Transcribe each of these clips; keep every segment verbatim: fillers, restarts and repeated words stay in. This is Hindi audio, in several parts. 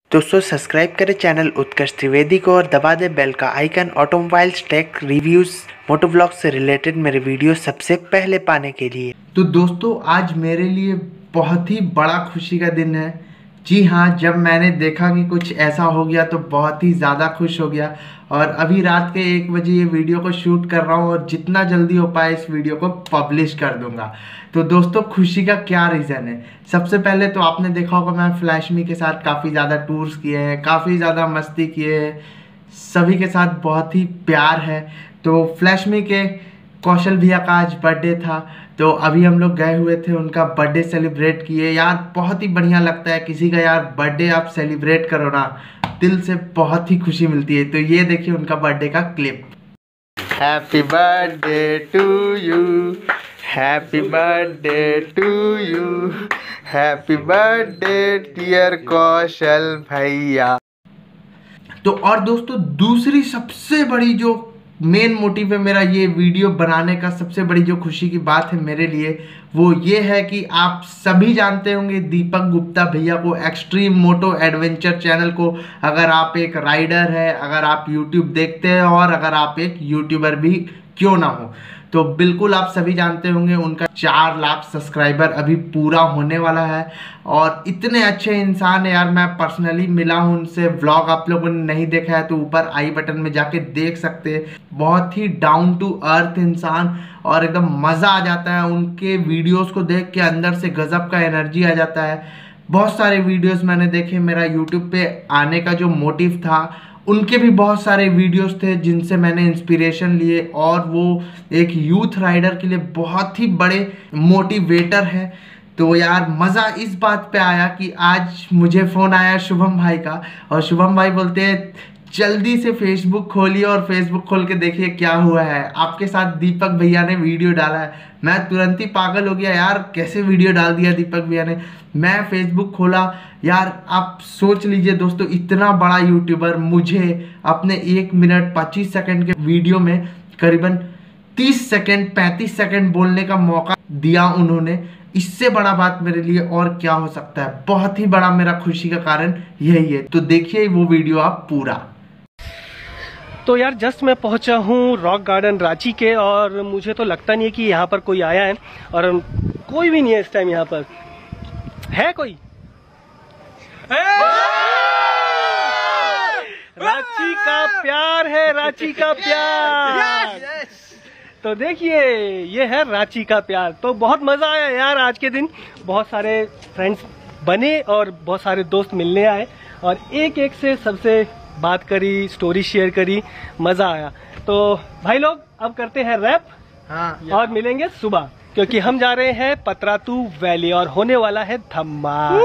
दोस्तों सब्सक्राइब करें चैनल उत्कर्ष त्रिवेदी को और दबा दें बेल का icon automobiles tech reviews moto vlog से रिलेटेड मेरे वीडियो सबसे पहले पाने के लिए। तो दोस्तों आज मेरे लिए बहुत ही बड़ा खुशी का दिन है। जी हाँ, जब मैंने देखा कि कुछ ऐसा हो गया तो बहुत ही ज़्यादा खुश हो गया और अभी रात के एक बजे ये वीडियो को शूट कर रहा हूँ और जितना जल्दी हो पाए इस वीडियो को पब्लिश कर दूंगा। तो दोस्तों खुशी का क्या रीज़न है? सबसे पहले तो आपने देखा होगा मैं फ्लैशमी के साथ काफ़ी ज़्यादा टूर्स किए हैं, काफ़ी ज़्यादा मस्ती किए हैं, सभी के साथ बहुत ही प्यार है। तो फ्लैशमी के कौशल भैया का आज बर्थडे था तो अभी हम लोग गए हुए थे, उनका बर्थडे सेलिब्रेट किए। यार बहुत ही बढ़िया लगता है किसी का यार बर्थडे आप सेलिब्रेट करो ना, दिल से बहुत ही खुशी मिलती है। तो ये देखिए उनका बर्थडे का clip. Happy birthday to you, happy birthday to you, happy birthday dear Kaushal भैया। तो और दोस्तों दूसरी सबसे बड़ी जो मेन मोटिव है मेरा ये वीडियो बनाने का, सबसे बड़ी जो खुशी की बात है मेरे लिए वो ये है कि आप सभी जानते होंगे दीपक गुप्ता भैया को, एक्सट्रीम मोटो एडवेंचर चैनल को। अगर आप एक राइडर है, अगर आप यूट्यूब देखते हैं और अगर आप एक यूट्यूबर भी क्यों ना हो, तो बिल्कुल आप सभी जानते होंगे उनका चार लाख सब्सक्राइबर अभी पूरा होने वाला है। और इतने अच्छे इंसान है यार, मैं पर्सनली मिला हूँ उनसे। व्लॉग आप लोगों ने नहीं देखा है तो ऊपर आई बटन में जाके देख सकते हैं। बहुत ही डाउन टू अर्थ इंसान और एकदम मज़ा आ जाता है उनके वीडियोस को देख के, अंदर से गजब का एनर्जी आ जाता है। बहुत सारे वीडियोस मैंने देखे, मेरा यूट्यूब पे आने का जो मोटिव था उनके भी बहुत सारे वीडियोस थे जिनसे मैंने इंस्पिरेशन लिए और वो एक यूथ राइडर के लिए बहुत ही बड़े मोटिवेटर है। तो यार मज़ा इस बात पे आया कि आज मुझे फ़ोन आया शुभम भाई का और शुभम भाई बोलते हैं जल्दी से फेसबुक खोलिए और फेसबुक खोल के देखिए क्या हुआ है, आपके साथ दीपक भैया ने वीडियो डाला है। मैं तुरंत ही पागल हो गया यार, कैसे वीडियो डाल दिया दीपक भैया ने। मैं फेसबुक खोला, यार आप सोच लीजिए दोस्तों इतना बड़ा यूट्यूबर मुझे अपने एक मिनट पच्चीस सेकंड के वीडियो में करीबन तीस सेकंड पैंतीस सेकंड बोलने का मौका दिया उन्होंने। इससे बड़ा बात मेरे लिए और क्या हो सकता है। बहुत ही बड़ा मेरा खुशी का कारण यही है। तो देखिए वो वीडियो आप पूरा। तो यार जस्ट मैं पहुंचा हूँ रॉक गार्डन रांची के और मुझे तो लगता नहीं है कि यहाँ पर कोई आया है और कोई भी नहीं है इस टाइम। यहाँ पर है कोई? रांची का प्यार है, रांची का प्यार। तो देखिए ये है रांची का प्यार। तो बहुत मजा आया यार आज के दिन, बहुत सारे फ्रेंड्स बने और बहुत सारे दोस्त मिलने आए और एक एक से सबसे बात करी, स्टोरी शेयर करी, मजा आया। तो भाई लोग अब करते हैं रैप। हाँ, और मिलेंगे सुबह क्योंकि हम जा रहे हैं पतरातू वैली और होने वाला है धमाल।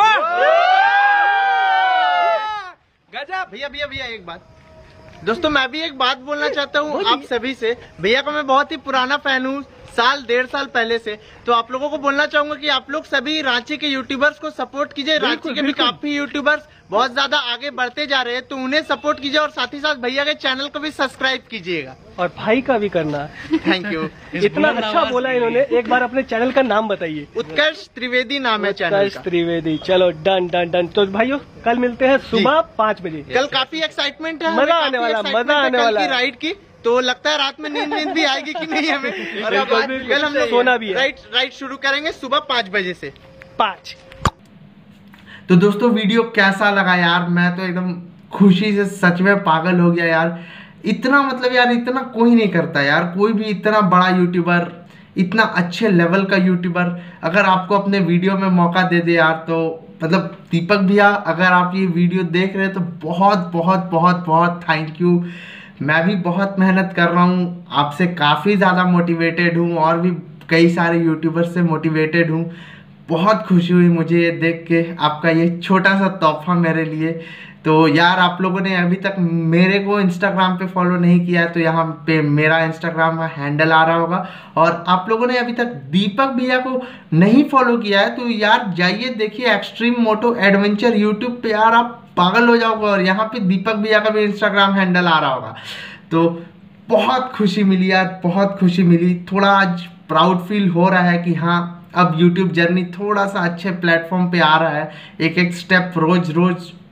गजब। भैया भैया भैया एक बात दोस्तों, मैं भी एक बात बोलना चाहता हूँ आप सभी से। भैया का मैं बहुत ही पुराना फैन हूँ, साल डेढ़ साल पहले से। तो आप लोगों को बोलना चाहूंगा कि आप लोग सभी रांची के यूट्यूबर्स को सपोर्ट कीजिए। रांची के भी काफी यूट्यूबर्स बहुत ज्यादा आगे बढ़ते जा रहे हैं तो उन्हें सपोर्ट कीजिए और साथ ही साथ भैया के चैनल को भी सब्सक्राइब कीजिएगा और भाई का भी करना। Thank you. इतना अच्छा बोला इन्होंने। एक बार अपने चैनल का नाम बताइए। उत्कर्ष त्रिवेदी नाम है चैनल का। उत्कर्ष त्रिवेदी। चलो डन डन डन। तो भाइयों कल मिलते हैं सुबह पाँच बजे। कल काफी एक्साइटमेंट है, मजा आने वाला, मजा आने वाला राइड की। तो लगता है रात में नींद नींद भी आएगी कि नहीं हमें। और कल हम लोग सोना भी है। राइड राइड शुरू करेंगे सुबह पाँच बजे से। पाँच। तो दोस्तों वीडियो कैसा लगा यार? मैं तो एकदम खुशी से सच में पागल हो गया यार। इतना मतलब यार इतना कोई नहीं करता यार, कोई भी इतना बड़ा यूट्यूबर, इतना अच्छे लेवल का यूट्यूबर अगर आपको अपने वीडियो में मौका दे दे यार, तो मतलब दीपक भैया अगर आप ये वीडियो देख रहे हैं तो बहुत बहुत बहुत बहुत थैंक यू। मैं भी बहुत मेहनत कर रहा हूँ, आपसे काफ़ी ज़्यादा मोटिवेटेड हूँ और भी कई सारे यूट्यूबर से मोटिवेटेड हूँ। बहुत खुशी हुई मुझे ये देख के आपका ये छोटा सा तोहफा मेरे लिए। तो यार आप लोगों ने अभी तक मेरे को इंस्टाग्राम पे फॉलो नहीं किया है तो यहाँ पे मेरा इंस्टाग्राम हैंडल आ रहा होगा। और आप लोगों ने अभी तक दीपक भैया को नहीं फॉलो किया है तो यार जाइए देखिए एक्सट्रीम मोटो एडवेंचर यूट्यूब पे। यार आप पागल हो जाओगे और यहाँ पे दीपक भैया का भी इंस्टाग्राम हैंडल आ रहा होगा। तो बहुत खुशी मिली यार, बहुत खुशी मिली। थोड़ा आज प्राउड फील हो रहा है कि हाँ अब YouTube जर्नी थोड़ा सा अच्छे प्लेटफॉर्म पे आ रहा है। एक एक स्टेप रोज रोज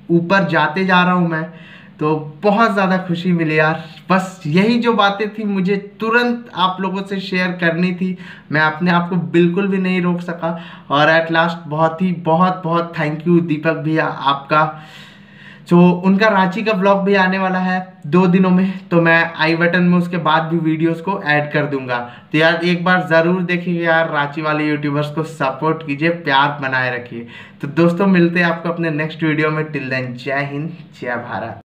ऊपर जाते जा रहा हूँ मैं, तो बहुत ज़्यादा खुशी मिली यार। बस यही जो बातें थी मुझे तुरंत आप लोगों से शेयर करनी थी, मैं अपने आप को बिल्कुल भी नहीं रोक सका। और एट लास्ट बहुत ही बहुत बहुत थैंक यू दीपक भैया आपका। तो उनका रांची का ब्लॉग भी आने वाला है दो दिनों में, तो मैं आई बटन में उसके बाद भी वीडियोस को ऐड कर दूंगा। तो यार एक बार ज़रूर देखिए यार, रांची वाले यूट्यूबर्स को सपोर्ट कीजिए, प्यार बनाए रखिए। तो दोस्तों मिलते हैं आपको अपने नेक्स्ट वीडियो में। टिल देन जय हिंद जय भारत।